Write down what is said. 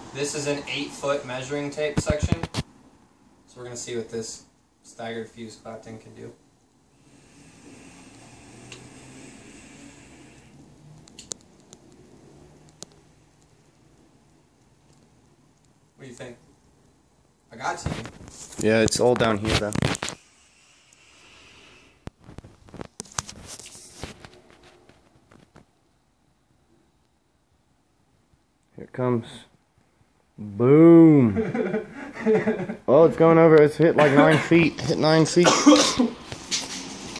This is an 8-foot measuring tape section. So we're going to see what this staggered fuse clapton can do. What do you think? I got you. Yeah, it's all down here though. Here it comes. Boom! Oh, it's going over. It's hit like 9 feet. Hit 9 feet.